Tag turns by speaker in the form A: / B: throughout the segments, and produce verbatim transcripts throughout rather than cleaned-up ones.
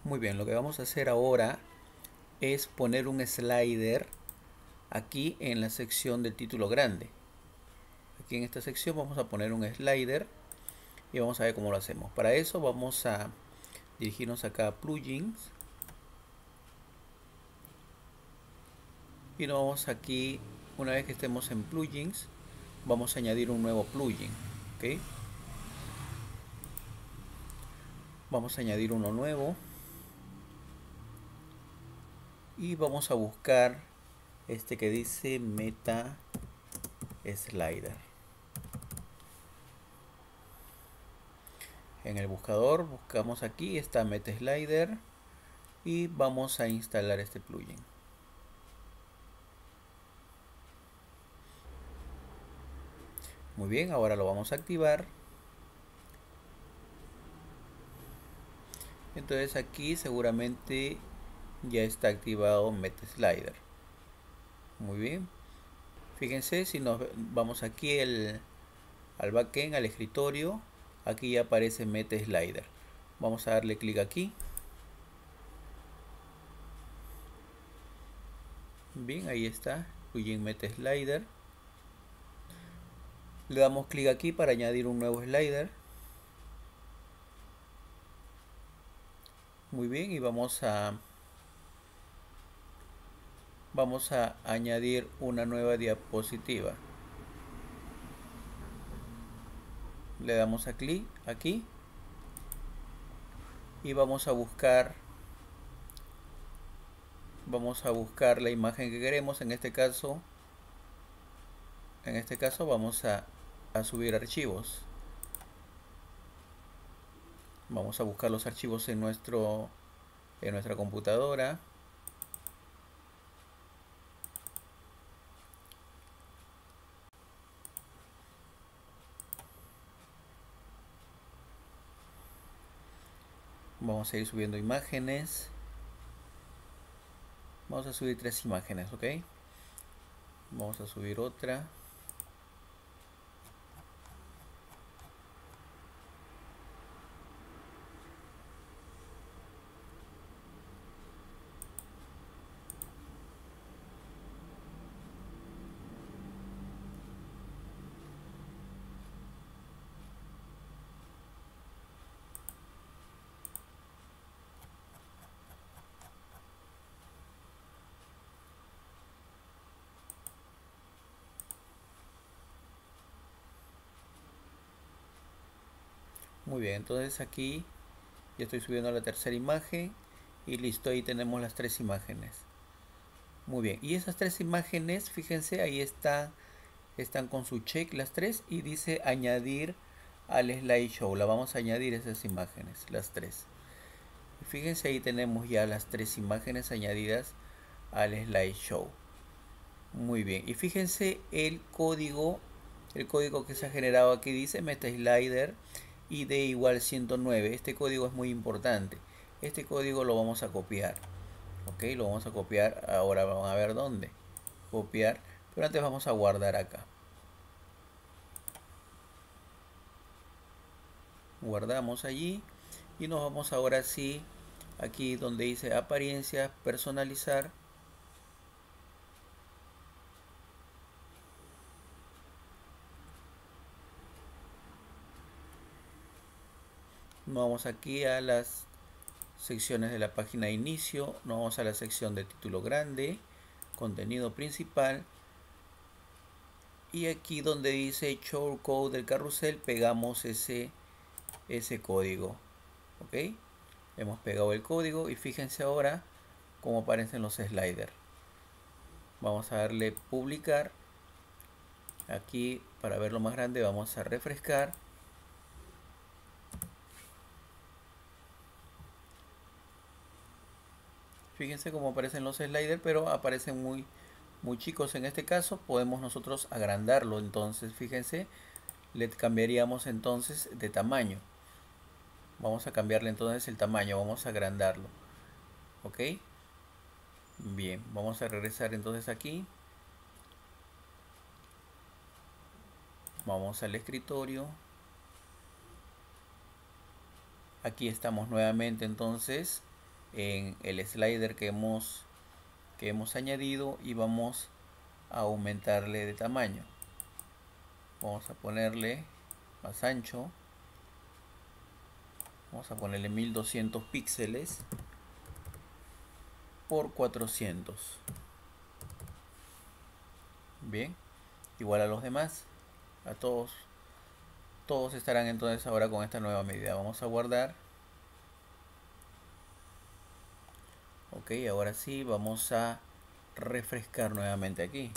A: Muy bien, lo que vamos a hacer ahora es poner un slider aquí en la sección del título grande. Aquí en esta sección vamos a poner un slider y vamos a ver cómo lo hacemos. Para eso vamos a dirigirnos acá a plugins y nos vamos aquí. Una vez que estemos en plugins, vamos a añadir un nuevo plugin. ¿Ok? Vamos a añadir uno nuevo y vamos a buscar este que dice Meta Slider. En el buscador buscamos aquí, está Meta Slider y vamos a instalar este plugin. Muy bien, ahora lo vamos a activar. Entonces aquí seguramente ya está activado Meta Slider. Muy bien. Fíjense, si nos vamos aquí el, al backend, al escritorio, aquí ya aparece Meta Slider. Vamos a darle clic aquí. Bien, ahí está, plugin Meta Slider. Le damos clic aquí para añadir un nuevo slider. Muy bien, y vamos a vamos a añadir una nueva diapositiva. Le damos a clic aquí y vamos a buscar vamos a buscar la imagen que queremos. En este caso en este caso vamos a, a subir archivos. Vamos a buscar los archivos en nuestro en nuestra computadora. Vamos a ir subiendo imágenes. Vamos a subir tres imágenes, ¿ok? Vamos a subir otra. Muy bien, entonces aquí ya estoy subiendo la tercera imagen y listo, ahí tenemos las tres imágenes. Muy bien, y esas tres imágenes, fíjense, ahí están, están con su check las tres y dice añadir al slideshow. La vamos a añadir esas imágenes, las tres. Fíjense, ahí tenemos ya las tres imágenes añadidas al slideshow. Muy bien, y fíjense el código, el código que se ha generado aquí dice Meta Slider I D igual ciento nueve. Este código es muy importante. Este código lo vamos a copiar. Ok, lo vamos a copiar. Ahora vamos a ver dónde. Copiar. Pero antes vamos a guardar acá. Guardamos allí. Y nos vamos ahora sí. Aquí donde dice apariencia, personalizar. Nos vamos aquí a las secciones de la página de inicio. Nos vamos a la sección de título grande. Contenido principal. Y aquí donde dice show code del carrusel, pegamos ese, ese código. Ok, hemos pegado el código y fíjense ahora cómo aparecen los sliders. Vamos a darle publicar. Aquí para verlo más grande vamos a refrescar. Fíjense cómo aparecen los sliders, pero aparecen muy, muy chicos. En este caso podemos nosotros agrandarlo. Entonces fíjense, le cambiaríamos entonces de tamaño. Vamos a cambiarle entonces el tamaño, vamos a agrandarlo. Ok, bien, vamos a regresar entonces aquí. Vamos al escritorio. Aquí estamos nuevamente entonces en el slider que hemos que hemos añadido y vamos a aumentarle de tamaño. Vamos a ponerle más ancho, vamos a ponerle mil doscientos píxeles por cuatrocientos. Bien, igual a los demás, a todos todos estarán entonces ahora con esta nueva medida. Vamos a guardar. Ok, ahora sí vamos a refrescar nuevamente aquí.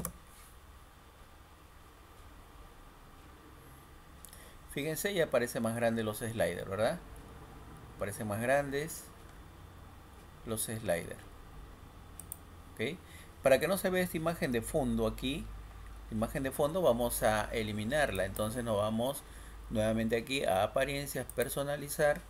A: Fíjense, ya aparece más grande los sliders, ¿verdad? Aparecen más grandes los sliders. Ok, para que no se vea esta imagen de fondo aquí, imagen de fondo, vamos a eliminarla. Entonces nos vamos nuevamente aquí a apariencias, personalizar.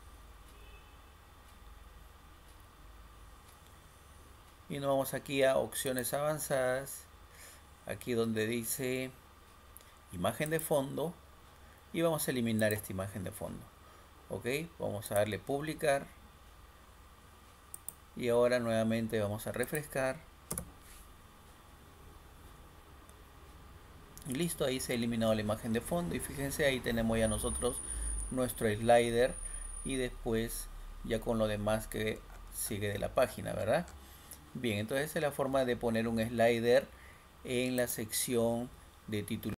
A: Y nos vamos aquí a opciones avanzadas. Aquí donde dice imagen de fondo. Y vamos a eliminar esta imagen de fondo. Ok, vamos a darle publicar. Y ahora nuevamente vamos a refrescar. Listo, ahí se ha eliminado la imagen de fondo. Y fíjense, ahí tenemos ya nosotros nuestro slider. Y después ya con lo demás que sigue de la página, ¿verdad? Bien, entonces esa es la forma de poner un slider en la sección de título.